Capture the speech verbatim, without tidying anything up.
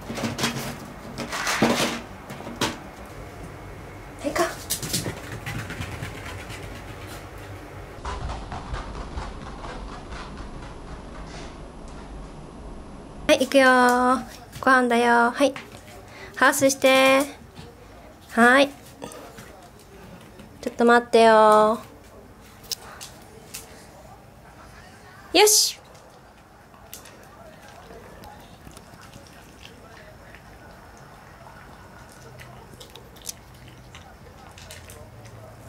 はいか。はい、行くよー。ご飯だよー。はい。ハウスして。はい。ちょっと待ってよー。よし。